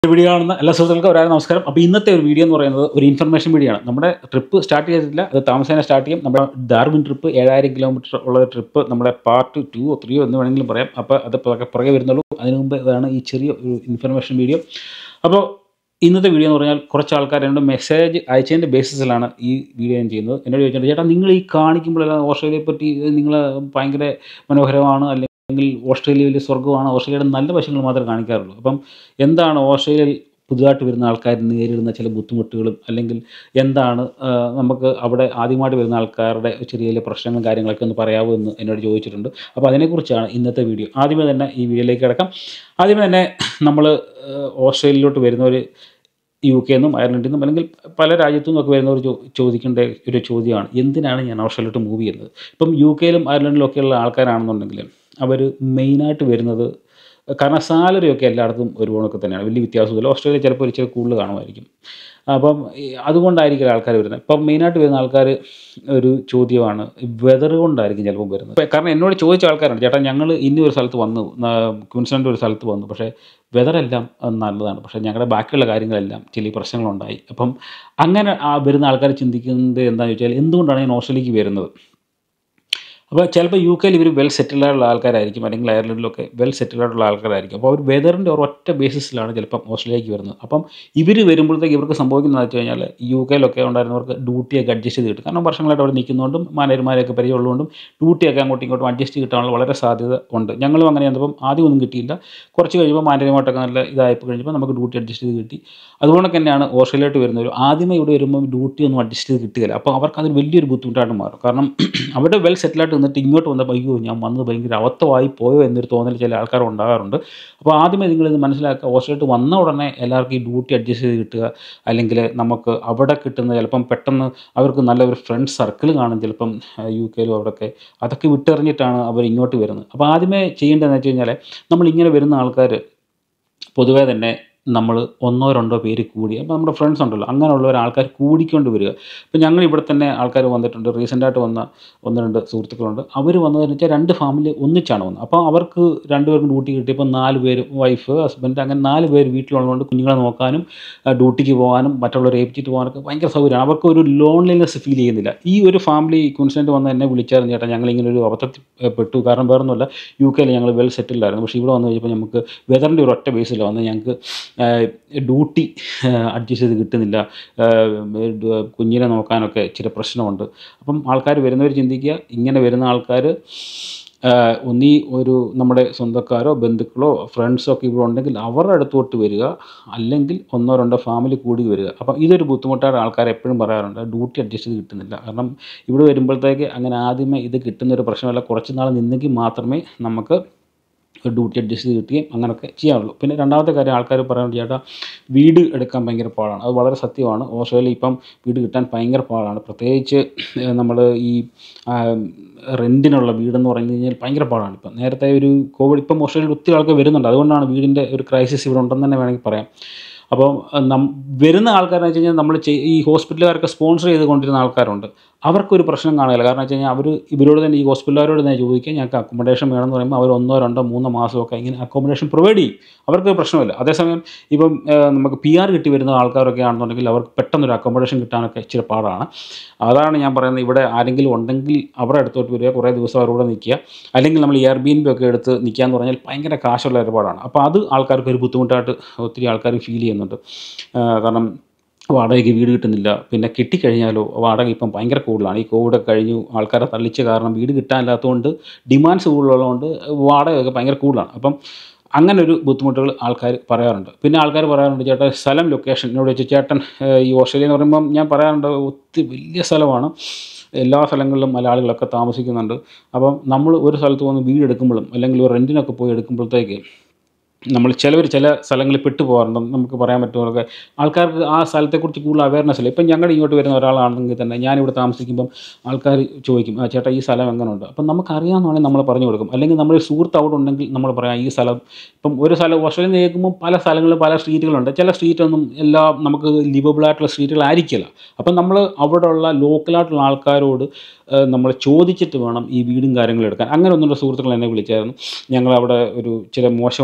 Video കാണുന്ന എല്ലാ സുഹൃത്തുക്കൾക്കും ഒരാൾ നമസ്കാരം. അപ്പോൾ ഇന്നത്തെ ഒരു വീഡിയോ എന്ന് പറയുന്നത് ഒരു ഇൻഫർമേഷൻ വീഡിയോ ആണ്. നമ്മുടെ ട്രിപ്പ് സ്റ്റാർട്ട് ചെയ്തിട്ടില്ല, അത് താമസേന സ്റ്റാർട്ട് ചെയ്യും. നമ്മുടെ ഡാർവിൻ ട്രിപ്പ് 7000 കിലോമീറ്റർ ഉള്ള ട്രിപ്പ് നമ്മുടെ പാർട്ട് 2 3 എന്ന് വേണമെങ്കിലും പറയാം. അപ്പോൾ അത് പുറകെ വരുന്നുള്ളൂ. അതിനു മുമ്പ് ഇതാണ് ഈ ചെറിയ ഒരു ഇൻഫർമേഷൻ വീഡിയോ. അപ്പോൾ ഇന്നത്തെ വീഡിയോ എന്ന് പറഞ്ഞാൽ കുറച്ച് ആൾക്കാർ എന്നോട് മെസ്സേജ് അയച്ചതിൻ്റെ ബേസിസിലാണ് ഈ വീഡിയോ ഞാൻ ചെയ്യുന്നത്. എന്നോട് ചോദിച്ചിട്ടുണ്ട്, ചേട്ടാ നിങ്ങൾ ഈ കാണിക്കുമ്പോഴെല്ലാം ഓസ്ട്രേലിയയെ പറ്റി നിങ്ങൾ ഭയങ്കര മനോഹരമാണ്, അല്ലെങ്കിൽ ഓസ്ട്രേലിയ വലിയ സ്വർഗ്ഗമാണ്, ഓസ്ട്രേലിയയുടെ നല്ല വശങ്ങൾ മാത്രമേ കാണിക്കാറുള്ളൂ. അപ്പം എന്താണ് ഓസ്ട്രേലിയയിൽ പുതുതായിട്ട് വരുന്ന ആൾക്കാർ നേരിടുന്ന ചില ബുദ്ധിമുട്ടുകളും, അല്ലെങ്കിൽ എന്താണ് നമുക്ക് അവിടെ ആദ്യമായിട്ട് വരുന്ന ആൾക്കാരുടെ ചെറിയ ചെറിയ പ്രശ്നങ്ങളും കാര്യങ്ങളൊക്കെ ഒന്ന് പറയാമോ എന്ന് എന്നോട് ചോദിച്ചിട്ടുണ്ട്. അപ്പോൾ അതിനെക്കുറിച്ചാണ് ഇന്നത്തെ വീഡിയോ. ആദ്യമേ തന്നെ ഈ വീഡിയോയിലേക്ക് കിടക്കാം. ആദ്യമേ തന്നെ നമ്മൾ ഓസ്ട്രേലിയയിലോട്ട് വരുന്നവർ UK നിന്നും അയർലൻഡിൽ നിന്നും അല്ലെങ്കിൽ പല രാജ്യത്തു നിന്നൊക്കെ വരുന്നവർ ചോദിക്കേണ്ട ഒരു ചോദ്യമാണ്, എന്തിനാണ് ഞാൻ ഓസ്ട്രേലിയയിലോട്ട് മൂവ് ചെയ്യുന്നത്. ഇപ്പം UK യിലും അയർലൻഡിലും ഒക്കെയുള്ള ആൾക്കാരാണെന്നുണ്ടെങ്കിൽ അവർ മെയിനായിട്ട് വരുന്നത് കാരണം സാലറിയൊക്കെ എല്ലായിടത്തും ഒരുപോണൊക്കെ തന്നെയാണ്, വലിയ വ്യത്യാസമില്ല. ഓസ്ട്രേലിയ ചിലപ്പോൾ ഇച്ചിരി കൂടുതൽ കാണുമായിരിക്കും. അപ്പം അതുകൊണ്ടായിരിക്കും ആൾക്കാർ വരുന്നത്. ഇപ്പം മെയിനായിട്ട് വരുന്ന ആൾക്കാർ ഒരു ചോദ്യമാണ്, വെതർ കൊണ്ടായിരിക്കും ചിലപ്പം വരുന്നത്. കാരണം എന്നോട് ചോദിച്ച ആൾക്കാരാണ്, ചേട്ടാ ഞങ്ങൾ ഇന്നൊരു സ്ഥലത്ത് വന്നു, ക്വീൻസ്ലാൻഡ് ഒരു സ്ഥലത്ത് വന്നു, പക്ഷേ വെതറെല്ലാം നല്ലതാണ്, പക്ഷേ ഞങ്ങളുടെ ബാക്കിയുള്ള കാര്യങ്ങളെല്ലാം ചില പ്രശ്നങ്ങളുണ്ടായി. അപ്പം അങ്ങനെ വരുന്ന ആൾക്കാർ ചിന്തിക്കുന്നത് എന്താണെന്ന് ചോദിച്ചാൽ, എന്തുകൊണ്ടാണ് ഞാൻ ഓസ്ട്രേലിയക്ക് വരുന്നത്. അപ്പോൾ ചിലപ്പോൾ UK യിൽ ഇവർ വെൽ സെറ്റിൽഡ് ആയിട്ടുള്ള ആൾക്കാരായിരിക്കും, അല്ലെങ്കിൽ അയർലൻഡിലൊക്കെ വെൽ സെറ്റിൽഡ് ആയിട്ടുള്ള ആൾക്കാരായിരിക്കും. അപ്പോൾ അവർ വെതറിൻ്റെ ഒരൊറ്റ ബേസിസിലാണ് ചിലപ്പം ഓസ്ട്രേലിയക്ക് വരുന്നത്. അപ്പം ഇവർ വരുമ്പോഴത്തേക്ക് ഇവർക്ക് സംഭവിക്കുന്നതെന്ന് വെച്ച് കഴിഞ്ഞാൽ, UK യിലൊക്കെ ഉണ്ടായിരുന്നവർക്ക് ഡ്യൂട്ടിയൊക്കെ അഡ്ജസ്റ്റ് ചെയ്ത് കിട്ടും. കാരണം വർഷങ്ങളായിട്ട് അവിടെ നിൽക്കുന്നതുകൊണ്ടും മാനേജർമാരെയൊക്കെ പരിചയമുള്ളതുകൊണ്ടും ഡ്യൂട്ടിയൊക്കെ അങ്ങോട്ടും ഇങ്ങോട്ടും അഡ്ജസ്റ്റ് കിട്ടാനുള്ള വളരെ സാധ്യത ഉണ്ട്. ഞങ്ങളും അങ്ങനെ ആയിരുന്നപ്പം ആദ്യം ഒന്നും കിട്ടിയില്ല, കുറച്ച് കഴിയുമ്പോൾ മാനേജർമായിട്ടൊക്കെ നല്ല ഇതായപ്പോൾ കഴിഞ്ഞപ്പോൾ നമുക്ക് ഡ്യൂട്ടി അഡ്ജസ്റ്റ് ചെയ്ത് കിട്ടി. അതുകൊണ്ട് തന്നെയാണ് ഓസ്ട്രേലിയയിലോട്ട് വരുന്നവർ ആദ്യമേ ഇവിടെ വരുമ്പോൾ ഡ്യൂട്ടി ഒന്നും അഡ്ജസ്റ്റ് ചെയ്ത് കിട്ടുകയില്ല. അപ്പോൾ അവർക്ക് അത് വലിയൊരു ബുദ്ധിമുട്ടായിട്ട് മാറും. കാരണം അവിടെ വെൽ സെറ്റിലായിട്ട് എന്നിട്ട് ഇങ്ങോട്ട് വന്നപ്പോൾ അയ്യോ ഞാൻ വന്നത് ഭയങ്കര അബദ്ധമായി പോയോ എന്നൊരു തോന്നൽ ചില ആൾക്കാർ ഉണ്ടാകാറുണ്ട്. അപ്പോൾ ആദ്യമേ നിങ്ങളിത് മനസ്സിലാക്കുക, ഓസ്ട്രേലിയയിൽ വന്ന ഉടനെ എല്ലാവർക്കും ഈ ഡ്യൂട്ടി അഡ്ജസ്റ്റ് ചെയ്ത് കിട്ടുക, അല്ലെങ്കിൽ നമുക്ക് അവിടെ കിട്ടുന്ന ചിലപ്പം പെട്ടെന്ന് അവർക്ക് നല്ലൊരു ഫ്രണ്ട് സർക്കിൾ കാണും ചിലപ്പം UK യിലും അവിടെയൊക്കെ, അതൊക്കെ വിട്ടെറിഞ്ഞിട്ടാണ് അവർ ഇങ്ങോട്ട് വരുന്നത്. അപ്പോൾ ആദ്യമേ ചെയ്യേണ്ടതെന്ന് വെച്ച് കഴിഞ്ഞാൽ, നമ്മളിങ്ങനെ വരുന്ന ആൾക്കാർ പൊതുവേ തന്നെ നമ്മൾ 1-2 പേര് കൂടി, അപ്പോൾ നമ്മുടെ ഫ്രണ്ട്സ് ഉണ്ടല്ലോ, അങ്ങനെയുള്ള ആൾക്കാർ കൂടിക്കൊണ്ട് വരിക. ഇപ്പോൾ ഞങ്ങൾ ഇവിടെ തന്നെ ആൾക്കാർ വന്നിട്ടുണ്ട്, റീസെൻ്റായിട്ട് വന്ന 1-2 സുഹൃത്തുക്കളുണ്ട്. അവർ വന്നതെന്ന് വെച്ചാൽ 2 ഫാമിലി ഒന്നിച്ചാണ് വന്നത്. അപ്പോൾ അവർക്ക് 2 പേർക്കും ഡ്യൂട്ടി കിട്ടിയപ്പോൾ 4 പേര്, വൈഫ് ഹസ്ബൻഡ് അങ്ങനെ 4 പേര് വീട്ടിലുള്ളതുകൊണ്ട് കുഞ്ഞുങ്ങളെ നോക്കാനും ഡ്യൂട്ടിക്ക് പോകാനും മറ്റുള്ളവരെ ഏൽപ്പിച്ചിട്ട് പോകാനൊക്കെ ഭയങ്കര സൗകര്യമാണ്. അവർക്ക് ഒരു ലോൺലിനെസ് ഫീൽ ചെയ്യുന്നില്ല. ഈ ഒരു ഫാമിലി ക്വീൻസ്ലാൻഡ് വന്ന് എന്നെ വിളിച്ചായിരുന്നു, ചേട്ടാ ഞങ്ങളിങ്ങനെ ഒരു അബദ്ധത്തിൽ പെട്ടു, കാരണം വേറൊന്നുമല്ല, UK യിൽ ഞങ്ങൾ വെൽ സെറ്റിൽഡ് ആയിരുന്നു, പക്ഷേ ഇവിടെ വന്നു കഴിഞ്ഞപ്പോൾ നമുക്ക് വെതറിൻ്റെ ഒരു ഒറ്റ ബേസിലാണ് വന്ന് ഞങ്ങൾക്ക് ഡ്യൂട്ടി അഡ്ജസ്റ്റ് ചെയ്ത് കിട്ടുന്നില്ല, കുഞ്ഞിനെ നോക്കാനൊക്കെ ഇച്ചിരി പ്രശ്നമുണ്ട്. അപ്പം ആൾക്കാർ വരുന്നവർ ചിന്തിക്കുക, ഇങ്ങനെ വരുന്ന ആൾക്കാർ ഒന്നീ ഒരു നമ്മുടെ സ്വന്തക്കാരോ ബന്ധുക്കളോ ഫ്രണ്ട്സോ ഒക്കെ ഇവിടെ ഉണ്ടെങ്കിൽ അവരുടെ അടുത്തോട്ട് വരിക, അല്ലെങ്കിൽ 1-2 ഫാമിലി കൂടി വരിക. അപ്പം ഇതൊരു ബുദ്ധിമുട്ടായിട്ട് ആൾക്കാർ എപ്പോഴും പറയാറുണ്ട്, ഡ്യൂട്ടി അഡ്ജസ്റ്റ് ചെയ്ത് കിട്ടുന്നില്ല. കാരണം ഇവിടെ വരുമ്പോഴത്തേക്ക് അങ്ങനെ ആദ്യമേ ഇത് കിട്ടുന്നൊരു പ്രശ്നമല്ല, കുറച്ച് നാൾ നിന്നെങ്കിൽ മാത്രമേ നമുക്ക് ഡ്യൂട്ടി അഡ്ജസ്റ്റ് ചെയ്ത് കിട്ടുകയും അങ്ങനെയൊക്കെ ചെയ്യാറുള്ളൂ. പിന്നെ രണ്ടാമത്തെ കാര്യം ആൾക്കാർ പറയുന്നത്, ചേട്ടാ വീട് എടുക്കാൻ ഭയങ്കര പാടാണ്. അത് വളരെ സത്യമാണ്. ഓസ്ട്രേലിയ ഇപ്പം വീട് കിട്ടാൻ ഭയങ്കര പാടാണ്. പ്രത്യേകിച്ച് നമ്മൾ ഈ റെൻറ്റിനുള്ള വീടെന്ന് പറഞ്ഞു കഴിഞ്ഞാൽ ഭയങ്കര പാടാണ്. ഇപ്പം നേരത്തെ ഒരു കോവിഡ്, ഇപ്പം ഓസ്ട്രേലിയയിൽ ഒത്തിരി ആൾക്കാർ വരുന്നുണ്ട്, അതുകൊണ്ടാണ് വീടിൻ്റെ ഒരു ക്രൈസിസ് ഇവിടെ ഉണ്ടെന്ന് തന്നെ വേണമെങ്കിൽ പറയാം. അപ്പം വരുന്ന ആൾക്കാരെന്ന് വെച്ച് കഴിഞ്ഞാൽ നമ്മൾ ഈ ഹോസ്പിറ്റലുകാരൊക്കെ സ്പോൺസർ ചെയ്ത് കൊണ്ടിരുന്ന ആൾക്കാരുണ്ട്, അവർക്കൊരു പ്രശ്നം കാണുകയില്ല. കാരണം വെച്ച് കഴിഞ്ഞാൽ അവർ ഇവരോട് തന്നെ, ഈ ഹോസ്പിറ്റലുകാരോട് തന്നെ ചോദിക്കുക, ഞങ്ങൾക്ക് അക്കോമഡേഷൻ വേണമെന്ന് പറയുമ്പോൾ അവർ 1-2-3 മാസമൊക്കെ ഇങ്ങനെ അക്കോമഡേഷൻ പ്രൊവൈഡ് ചെയ്യും, അവർക്ക് പ്രശ്നമില്ല. അതേസമയം ഇപ്പം നമുക്ക് PR കിട്ടി വരുന്ന ആൾക്കാരൊക്കെ ആണെന്നുണ്ടെങ്കിൽ അവർക്ക് പെട്ടെന്നൊരു അക്കോമഡേഷൻ കിട്ടാനൊക്കെ ഇച്ചിരി പാടാണ്. അതാണ് ഞാൻ പറയുന്നത്, ഇവിടെ ആരെങ്കിലും ഉണ്ടെങ്കിൽ അവരുടെ അടുത്തോട്ട് വരിക, കുറേ ദിവസം അവരോട് നിൽക്കുക, അല്ലെങ്കിൽ നമ്മൾ Airbnb ഒക്കെ എടുത്ത് നിൽക്കുക എന്ന് പറഞ്ഞാൽ ഭയങ്കര കാശുള്ള ഒരുപാടാണ്. അപ്പോൾ അത് ആൾക്കാർക്ക് ഒരു ബുദ്ധിമുട്ടായിട്ട് ഒത്തിരി ആൾക്കാർ ഫീൽ ചെയ്യുന്നുണ്ട്. കാരണം വാടകയ്ക്ക് വീട് കിട്ടുന്നില്ല, പിന്നെ കിട്ടിക്കഴിഞ്ഞാലോ വാടക ഇപ്പം ഭയങ്കര കൂടുതലാണ്. ഈ കോവിഡൊക്കെ കഴിഞ്ഞു ആൾക്കാരെ തള്ളിച്ച കാരണം വീട് കിട്ടാനില്ലാത്തതുകൊണ്ട്, ഡിമാൻഡ്സ് കൂടുതലുള്ളതുകൊണ്ട് വാടകയൊക്കെ ഭയങ്കര കൂടുതലാണ്. അപ്പം അങ്ങനെ ഒരു ബുദ്ധിമുട്ടുകൾ ആൾക്കാർ പറയാറുണ്ട്. പിന്നെ ആൾക്കാർ പറയാറുണ്ട്, ചേട്ടാ സ്ഥലം ലൊക്കേഷൻ എന്നോട് വെച്ച്, ചേട്ടൻ ഈ ഓസ്ട്രേലിയ എന്ന് പറയുമ്പം ഞാൻ പറയാറുണ്ട് ഒത്തിരി വലിയ സ്ഥലമാണ്, എല്ലാ സ്ഥലങ്ങളിലും മലയാളികളൊക്കെ താമസിക്കുന്നുണ്ട്. അപ്പം നമ്മൾ ഒരു സ്ഥലത്ത് വന്ന് വീട് എടുക്കുമ്പോഴും അല്ലെങ്കിൽ ഒരു റെൻറ്റിനൊക്കെ പോയി എടുക്കുമ്പോഴത്തേക്ക് നമ്മൾ ചില സ്ഥലങ്ങളിൽ പെട്ടു പോകാറുണ്ട്. നമുക്ക് പറയാൻ പറ്റുമൊക്കെ ആൾക്കാർക്ക് ആ സ്ഥലത്തെക്കുറിച്ച് കൂടുതൽ അവയർനെസ് ഇല്ല. ഇപ്പം ഞങ്ങളുടെ ഇങ്ങോട്ട് വരുന്ന ഒരാളാണെങ്കിൽ തന്നെ, ഞാനിവിടെ താമസിക്കുമ്പം ആൾക്കാർ ചോദിക്കും, ചേട്ടാ ഈ സ്ഥലം എങ്ങനെയുണ്ട്. അപ്പം നമുക്കറിയാമെന്നാണെങ്കിൽ നമ്മൾ പറഞ്ഞു കൊടുക്കും. അല്ലെങ്കിൽ നമ്മുടെ സുഹൃത്ത് അവിടെ ഉണ്ടെങ്കിൽ നമ്മൾ പറയാം, ഈ സ്ഥലം ഇപ്പം ഒരു സ്ഥലം ഓസ്ട്രേലിയ കേൾക്കുമ്പോൾ പല സ്ഥലങ്ങളും പല സ്ട്രീറ്റുകളുണ്ട്, ചില സ്ട്രീറ്റൊന്നും എല്ലാം നമുക്ക് ലിവബിളായിട്ടുള്ള സ്ട്രീറ്റുകളായിരിക്കില്ല. അപ്പം നമ്മൾ അവിടെയുള്ള ലോക്കലായിട്ടുള്ള ആൾക്കാരോട് നമ്മൾ ചോദിച്ചിട്ട് വേണം ഈ വീടും കാര്യങ്ങളും എടുക്കാൻ. അങ്ങനെ ഒന്നുള്ള സുഹൃത്തുക്കൾ എന്നെ വിളിച്ചായിരുന്നു, ഞങ്ങളവിടെ ഒരു ചില മോശമായിട്ടുള്ള ചില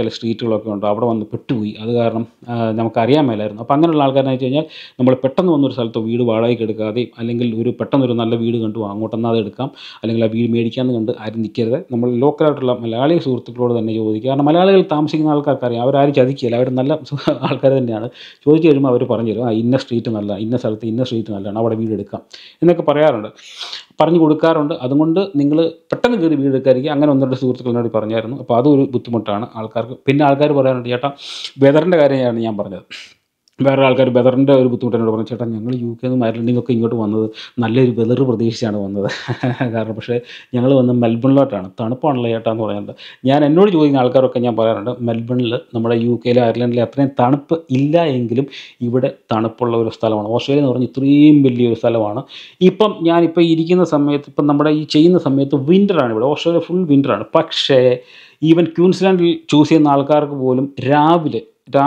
ചില സ്ട്രീറ്റുകളൊക്കെ ഉണ്ട്, അവിടെ വന്ന് പെട്ടുപോയി. അത് കാരണം നമുക്കറിയാൻ മേലായിരുന്നു. അപ്പോൾ അങ്ങനെയുള്ള ആൾക്കാരെന്ന് വെച്ച് കഴിഞ്ഞാൽ നമ്മൾ പെട്ടെന്ന് വന്നൊരു സ്ഥലത്ത് വീട് വാടകയ്ക്ക് എടുക്കാതെയും അല്ലെങ്കിൽ പെട്ടെന്നൊരു നല്ല വീട് കണ്ടു അങ്ങോട്ടെന്നാൽ അത് എടുക്കാം, അല്ലെങ്കിൽ ആ വീട് മേടിക്കാമെന്ന് കണ്ട് ആരും നിൽക്കരുത്. നമ്മൾ ലോക്കലായിട്ടുള്ള മലയാളി സുഹൃത്തുക്കളോട് തന്നെ ചോദിക്കുക. കാരണം മലയാളികൾ താമസിക്കുന്ന ആൾക്കാർക്കറിയാം, അവരാരും ചതിക്കില്ല, അവർ നല്ല ആൾക്കാർ തന്നെയാണ്. ചോദിച്ചു കഴിയുമ്പോൾ അവർ പറഞ്ഞു തരും, ഇന്ന സ്ട്രീറ്റ് നല്ല, ഇന്ന സ്ഥലത്ത് ഇന്ന സ്ട്രീറ്റ് നല്ലതാണ്, അവിടെ വീട് എടുക്കാം എന്നൊക്കെ പറയാറുണ്ട്, പറഞ്ഞു കൊടുക്കാറുണ്ട്. അതുകൊണ്ട് നിങ്ങൾ പെട്ടെന്ന് കയറി വീട് എടുക്കാതിരിക്കുക. അങ്ങനെ ഒന്ന് രണ്ട് സുഹൃത്തുക്കളോട് പറഞ്ഞായിരുന്നു. അപ്പോൾ അതൊരു ബുദ്ധിമുട്ടാണ് ആൾക്കാർക്ക്. പിന്നെ ആൾക്കാർ പറയാറുണ്ട്, ചേട്ടാ വെതറിൻ്റെ കാര്യമാണ് ഞാൻ പറഞ്ഞത്. വേറെ ആൾക്കാർ വെതറിൻ്റെ ഒരു ബുദ്ധിമുട്ട് എന്നോട് പറഞ്ഞു, ചേട്ടാ ഞങ്ങൾ UK നിന്നും അയർലൻഡിൽ ഇങ്ങോട്ട് വന്നത് നല്ലൊരു വെതർ പ്രതീക്ഷിച്ചാണ് വന്നത്. കാരണം പക്ഷേ ഞങ്ങൾ വന്ന് മെൽബണിലോട്ടാണ്, തണുപ്പാണല്ലോ ചേട്ടാ എന്ന് പറയുന്നത്. എന്നോട് ചോദിക്കുന്ന ആൾക്കാരൊക്കെ ഞാൻ പറയാറുണ്ട്, മെൽബണിൽ നമ്മുടെ UK അയർലൻഡിലെ അത്രയും തണുപ്പ് ഇല്ല എങ്കിലും ഇവിടെ തണുപ്പുള്ള ഒരു സ്ഥലമാണ്. ഓസ്ട്രേലിയ എന്ന് പറഞ്ഞാൽ ഇത്രയും വലിയൊരു സ്ഥലമാണ്. ഞാനിപ്പോൾ ഇരിക്കുന്ന സമയത്ത്, ഇപ്പം നമ്മുടെ ഈ ചെയ്യുന്ന സമയത്ത് വിൻ്ററാണ് ഇവിടെ. ഓസ്ട്രേലിയ ഫുൾ വിൻ്ററാണ്. പക്ഷേ ഈവൻ ക്യൂൻസ്ലാൻഡിൽ ചൂസ് ചെയ്യുന്ന ആൾക്കാർക്ക് പോലും രാവിലെ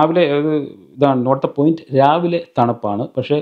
ഇതാണ് നോട്ട് ദ പോയിൻറ്റ്, രാവിലെ തണുപ്പാണ്. പക്ഷേ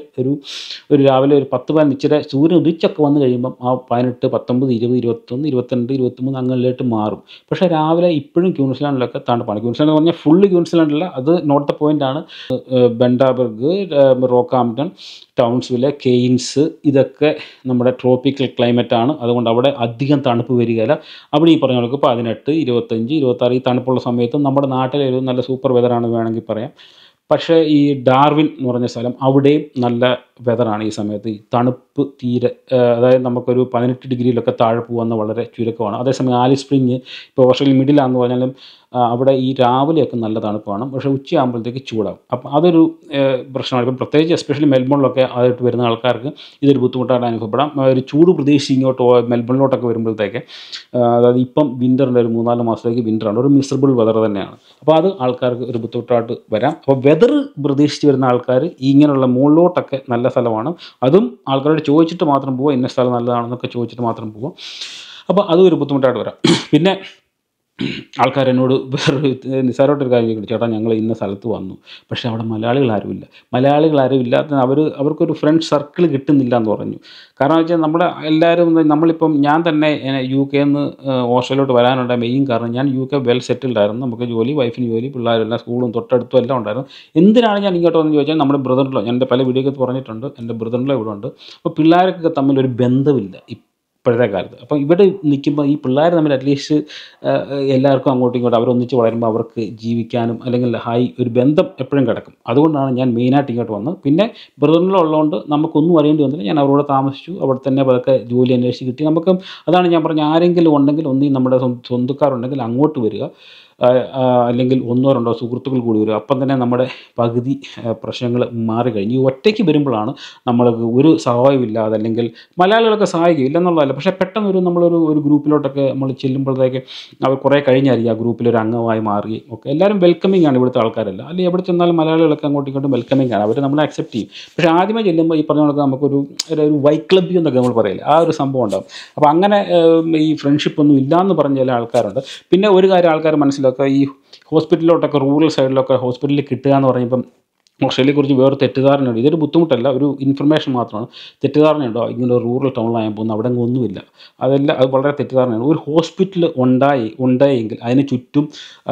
ഒരു രാവിലെ ഒരു 10-15 ഇച്ചിരി സൂര്യൻ ഉദിച്ചൊക്കെ വന്നു കഴിയുമ്പം ആ 18, 19, 20, 21, 22, 23 അങ്ങനെയായിട്ട് മാറും. പക്ഷേ രാവിലെ ഇപ്പോഴും ക്യൂൻസ്ലാൻഡിലൊക്കെ തണുപ്പാണ്. ക്യൂൻസ്ലാൻഡ് എന്ന് പറഞ്ഞാൽ ഫുള്ള് ക്യൂൻസ്ലാൻഡില്ല, അത് നോട്ട് ദ പോയിൻ്റാണ്. ബെൻഡാബർഗ്, റോക്കാംപ്ടൺ, ടൗൺസ്വില്ല്, കെയ്ൻസ്, ഇതൊക്കെ നമ്മുടെ ട്രോപ്പിക്കൽ ക്ലൈമറ്റാണ്. അതുകൊണ്ട് അവിടെ അധികം തണുപ്പ് വരികയില്ല. അവിടെ ഈ പറഞ്ഞ കണക്ക് 18, 25, 26 ഈ തണുപ്പുള്ള സമയത്തും നമ്മുടെ നാട്ടിലെ ഒരു നല്ല സൂപ്പർ വെതറാണെന്ന് വേണമെങ്കിൽ പറയാം. പക്ഷേ ഈ ഡാർവിൻ എന്ന് പറഞ്ഞ സ്ഥലം, അവിടെയും നല്ല വെതറാണ് ഈ സമയത്ത്. ഈ തണുപ്പ് തീരെ, അതായത് നമുക്കൊരു 18 ഡിഗ്രിയിലൊക്കെ താഴെ പോകുന്ന വളരെ ചുരുക്കമാണ്. അതേസമയം ആലിസ് സ്പ്രിങ് ഇപ്പോൾ ഓസ്ട്രേലിയ മിഡിലാണെന്ന് പറഞ്ഞാലും അവിടെ ഈ രാവിലെയൊക്കെ നല്ല തണുപ്പാണ്, പക്ഷേ ഉച്ചയാകുമ്പോഴത്തേക്ക് ചൂടാകും. അപ്പം അതൊരു പ്രശ്നമാണ്. ഇപ്പം പ്രത്യേകിച്ച് എസ്പെഷ്യലി മെൽബണിലൊക്കെ ആയിട്ട് വരുന്ന ആൾക്കാർക്ക് ഇതൊരു ബുദ്ധിമുട്ടായിട്ട് അനുഭവപ്പെടാം. ഒരു ചൂട് പ്രതീക്ഷിച്ച് ഇങ്ങോട്ട് മെൽബണിലോട്ടൊക്കെ വരുമ്പോഴത്തേക്ക്, അതായത് ഇപ്പം വിൻ്ററിൻ്റെ ഒരു 3-4 മാസത്തേക്ക് വിൻ്ററാണ്, ഒരു മിസറബിൾ വെതർ തന്നെയാണ്. അപ്പോൾ അത് ആൾക്കാർക്ക് ഒരു ബുദ്ധിമുട്ടായിട്ട് വരാം. അപ്പോൾ വെതർ പ്രതീക്ഷിച്ച് വരുന്ന ആൾക്കാർ ഇങ്ങനെയുള്ള മുകളിലോട്ടൊക്കെ നല്ല സ്ഥലമാണ്. അതും ആൾക്കാരോട് ചോദിച്ചിട്ട് മാത്രം പോവുക, ഇന്ന സ്ഥലം നല്ലതാണെന്നൊക്കെ ചോദിച്ചിട്ട് മാത്രം പോവുക. അപ്പോൾ അതും ഒരു ബുദ്ധിമുട്ടായിട്ട് വരാം. പിന്നെ ആൾക്കാരെന്നോട് വേറൊരു നിസ്സാരമായിട്ടൊരു കാര്യം ചോദിക്കും, ചേട്ടാ ഞങ്ങൾ ഇന്ന സ്ഥലത്ത് വന്നു, പക്ഷേ അവിടെ മലയാളികൾ ആരും ഇല്ലാത്ത അവർക്കൊരു ഫ്രണ്ട് സർക്കിൾ കിട്ടുന്നില്ല എന്ന് പറഞ്ഞു. കാരണം വെച്ചാൽ നമ്മളിപ്പം ഞാൻ തന്നെ UK നിന്ന് ഓസ്ട്രേലിയയിലോട്ട് വരാനുള്ള മെയിൻ കാരണം, ഞാൻ UK വെൽ സെറ്റിൽഡ് ആയിരുന്നു. നമുക്ക് ജോലി, വൈഫിന് ജോലി, പിള്ളേരെല്ലാം സ്കൂളും തൊട്ടടുത്തും എല്ലാം ഉണ്ടായിരുന്നു. എന്തിനാണ് ഞാൻ ഇങ്ങോട്ട് വന്ന് ചോദിച്ചാൽ, നമ്മുടെ ബ്രദറിലോ, ഞാൻ എൻ്റെ പല വീഡിയോയ്ക്ക് പറഞ്ഞിട്ടുണ്ട്, എൻ്റെ ബ്രദറിലോ ഇവിടെ ഉണ്ട്. അപ്പോൾ പിള്ളേരൊക്കെ തമ്മിലൊരു ബന്ധമില്ല ഇപ്പോഴത്തെ കാലത്ത്. അപ്പോൾ ഇവിടെ നിൽക്കുമ്പോൾ ഈ പിള്ളേർ തമ്മിൽ അറ്റ്ലീസ്റ്റ് എല്ലാവർക്കും അങ്ങോട്ടും ഇങ്ങോട്ടും അവരൊന്നിച്ച് വളരുമ്പോൾ അവർക്ക് ജീവിക്കാനും അല്ലെങ്കിൽ ഒരു ബന്ധം എപ്പോഴും കിടക്കും. അതുകൊണ്ടാണ് ഞാൻ മെയിനായിട്ട് ഇങ്ങോട്ട് വന്നത്. പിന്നെ ബ്രദറിലുള്ളതുകൊണ്ട് നമുക്കൊന്നും അറിയേണ്ടി വന്നില്ല. ഞാൻ അവരോട് താമസിച്ചു, അവിടെ തന്നെ അതൊക്കെ ജോലി അന്വേഷിച്ച് കിട്ടി. അതാണ് ഞാൻ പറഞ്ഞ, ആരെങ്കിലും ഉണ്ടെങ്കിൽ നമ്മുടെ സ്വന്തക്കാരുണ്ടെങ്കിൽ അങ്ങോട്ട് വരിക, അല്ലെങ്കിൽ 1-2 സുഹൃത്തുക്കൾ കൂടി വരും. അപ്പം തന്നെ നമ്മുടെ പകുതി പ്രശ്നങ്ങൾ മാറിക്കഴിഞ്ഞു. ഈ ഒറ്റയ്ക്ക് വരുമ്പോഴാണ് നമ്മൾക്ക് ഒരു സഹായം ഇല്ലാതെ, അല്ലെങ്കിൽ മലയാളികളൊക്കെ സഹായിക്കും ഇല്ലെന്നുള്ളതല്ല, പക്ഷേ പെട്ടെന്ന് നമ്മളൊരു ഗ്രൂപ്പിലോട്ടൊക്കെ നമ്മൾ ചെല്ലുമ്പോഴത്തേക്ക് അവർ കുറേ കഴിഞ്ഞായിരിക്കും ആ ഗ്രൂപ്പിലൊരു അംഗമായി മാറുകയും ഒക്കെ. എല്ലാവരും വെൽക്കമിങ് ആണ് ഇവിടുത്തെ ആൾക്കാരെല്ലാം, അല്ലെങ്കിൽ എവിടെ ചെന്നാലും മലയാളികളൊക്കെ അങ്ങോട്ടും ഇങ്ങോട്ടും വെൽക്കമിങ് ആണ്, അവർ നമ്മളെ അക്സെപ്റ്റ് ചെയ്യും. പക്ഷേ ആദ്യമേ ചെല്ലുമ്പോൾ ഈ പറഞ്ഞ കണക്ക് നമുക്കൊരു വൈക്ലബ്ബി എന്നൊക്കെ നമ്മൾ പറയില്ല, ആ ഒരു സംഭവം ഉണ്ടാകും. അപ്പോൾ അങ്ങനെ ഈ ഫ്രണ്ട്ഷിപ്പൊന്നും ഇല്ലയെന്ന് പറഞ്ഞ ചില ആൾക്കാരുണ്ട്. പിന്നെ ഒരു കാര്യം ആൾക്കാർ മനസ്സിലാക്കുക, ഈ ഹോസ്പിറ്റലിലോട്ടൊക്കെ റൂറൽ സൈഡിലൊക്കെ ഹോസ്പിറ്റലിൽ കിട്ടുക എന്ന് പറയുമ്പം ഓസ്ട്രേലിയയെക്കുറിച്ച് വേറെ തെറ്റിദ്ധാരണയുണ്ട്. ഇതൊരു ബുദ്ധിമുട്ടല്ല, ഒരു ഇൻഫർമേഷൻ മാത്രമാണ്. തെറ്റിദ്ധാരണയുണ്ടോ ഇങ്ങനെ ഒരു റൂറൽ ടൗണിലായാൽ പോകുന്നത്, അവിടെ ഒന്നുമില്ല. അത് വളരെ തെറ്റിദ്ധാരണയാണ്. ഒരു ഹോസ്പിറ്റൽ ഉണ്ടായെങ്കിൽ അതിന് ചുറ്റും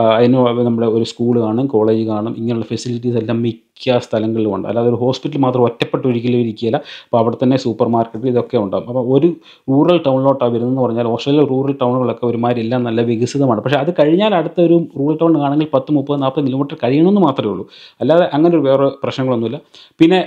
നമ്മുടെ ഒരു സ്കൂൾ കാണും, കോളേജ് കാണും, ഇങ്ങനെയുള്ള ഫെസിലിറ്റീസ് എല്ലാം മിക്ക സ്ഥലങ്ങളിലും ഉണ്ട്. അല്ലാതെ ഒരു ഹോസ്പിറ്റൽ മാത്രം ഒറ്റപ്പെട്ട് ഒരിക്കലും ഇരിക്കുകയില്ല. അപ്പോൾ അവിടെ തന്നെ സൂപ്പർ മാർക്കറ്റ് ഇതൊക്കെ ഉണ്ടാകും. അപ്പോൾ ഒരു റൂറൽ ടൗണിലോട്ടാണ് വരുന്നതെന്ന് പറഞ്ഞാൽ, ഓസ്ട്രേലിയ റൂറൽ ടൗണുകളൊക്കെ ഒരുമാതിരി എല്ലാം നല്ല വികസിതമാണ്. പക്ഷേ അത് കഴിഞ്ഞാൽ അടുത്ത ഒരു റൂറൽ ടൗൺ ആണെങ്കിൽ 10, 30, 40 കിലോമീറ്റർ കഴിയണമെന്ന് മാത്രമേ ഉള്ളൂ. അല്ലാതെ അങ്ങനെ ഒരു വേറെ പ്രശ്നങ്ങളൊന്നുമില്ല. പിന്നെ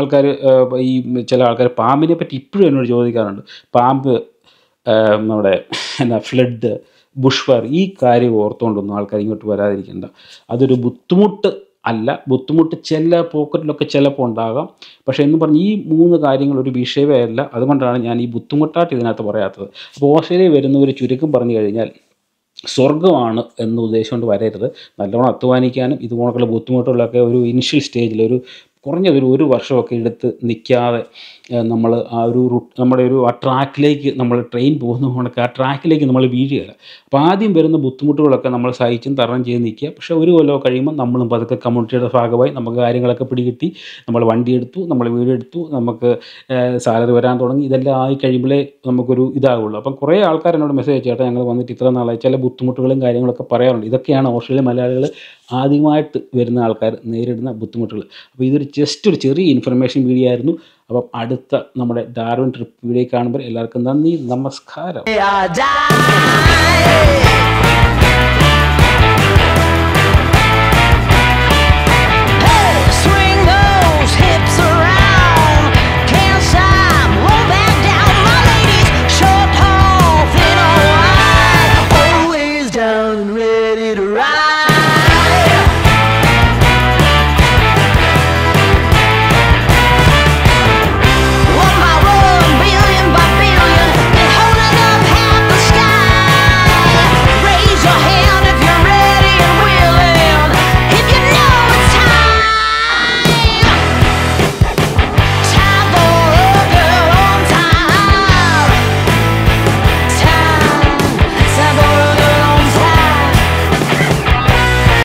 ചില ആൾക്കാർ പാമ്പിനെ പറ്റി ഇപ്പോഴും എന്നോട് ചോദിക്കാറുണ്ട്. പാമ്പ്, നമ്മുടെ ഫ്ലഡ്, ബുഷ് ഫയർ, ഈ കാര്യം ഓർത്തുകൊണ്ടൊന്നും ആൾക്കാർ ഇങ്ങോട്ട് വരാതിരിക്കേണ്ട. അതൊരു ബുദ്ധിമുട്ട് ചില പോക്കറ്റിലൊക്കെ ചിലപ്പോൾ ഉണ്ടാകാം. പക്ഷേ എന്ന് പറഞ്ഞ് ഈ 3 കാര്യങ്ങൾ ഒരു വിഷയമേ അല്ല. അതുകൊണ്ടാണ് ഞാൻ ഈ ബുദ്ധിമുട്ടായിട്ട് ഇതിനകത്ത് പറയാത്തത്. അപ്പോൾ ഓസ്ട്രേലിയ വരുന്നവർ ചുരുക്കം പറഞ്ഞു കഴിഞ്ഞാൽ സ്വർഗ്ഗമാണ് എന്ന് ഉദ്ദേശിച്ചുകൊണ്ട് വരരുത്. നല്ലോണം അധ്വാനിക്കാനും ഇതുപോലുള്ള ബുദ്ധിമുട്ടുകളൊക്കെ ഒരു ഇനിഷ്യൽ സ്റ്റേജിൽ കുറഞ്ഞതൊരു 1 വർഷമൊക്കെ എടുത്ത് നിൽക്കാതെ നമ്മൾ ആ ഒരു നമ്മുടെ ഒരു ആ ട്രാക്കിലേക്ക് നമ്മൾ ട്രെയിൻ പോകുന്ന കണക്ക് ആ ട്രാക്കിലേക്ക് നമ്മൾ വീഴുകയില്ല. അപ്പോൾ ആദ്യം വരുന്ന ബുദ്ധിമുട്ടുകളൊക്കെ നമ്മൾ സഹിച്ചും തരണം ചെയ്ത് നിൽക്കുക. പക്ഷേ ഒരു കൊല്ലം കഴിയുമ്പോൾ നമ്മളും പതുക്കെ കമ്മ്യൂണിറ്റിയുടെ ഭാഗമായി നമുക്ക് കാര്യങ്ങളൊക്കെ പിടികിട്ടി, നമ്മൾ വണ്ടി എടുത്തു, നമ്മൾ വീടെടുത്തു, നമുക്ക് സാലറി വരാൻ തുടങ്ങി. ഇതെല്ലാം ആയി കഴിയുമ്പോഴേ നമുക്കൊരു ഇതാകുള്ളൂ. അപ്പം കുറേ ആൾക്കാർ എന്നോട് മെസ്സേജ് അയച്ചു, ചേട്ടാ ഞങ്ങൾ വന്നിട്ട് ഇത്ര നാളായി, ചില ബുദ്ധിമുട്ടുകളും കാര്യങ്ങളൊക്കെ പറയാറുണ്ട്. ഇതൊക്കെയാണ് ഓസ്ട്രേലിയൻ മലയാളികൾ ആദ്യമായിട്ട് വരുന്ന ആൾക്കാർ നേരിടുന്ന ബുദ്ധിമുട്ടുകൾ. അപ്പോൾ ഇതൊരു ജസ്റ്റ് ഒരു ചെറിയ ഇൻഫർമേഷൻ വീഡിയോ ആയിരുന്നു. അപ്പം അടുത്ത നമ്മുടെ ഡാർവിൻ ട്രിപ്പ് വീഡിയോ കാണുമ്പോൾ എല്ലാവർക്കും നന്ദി, നമസ്കാരം.